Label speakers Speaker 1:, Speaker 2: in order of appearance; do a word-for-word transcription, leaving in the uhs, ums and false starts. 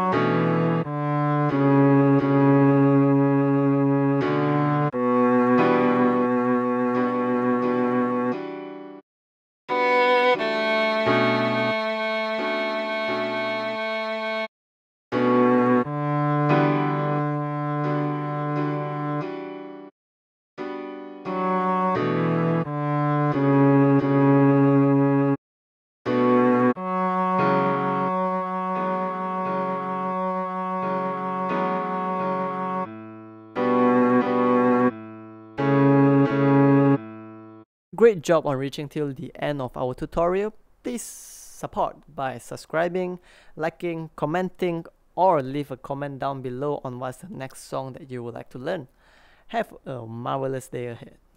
Speaker 1: Great job on reaching till the end of our tutorial. Please support by subscribing, liking, commenting, or leave a comment down below on what's the next song that you would like to learn. Have a marvelous day ahead.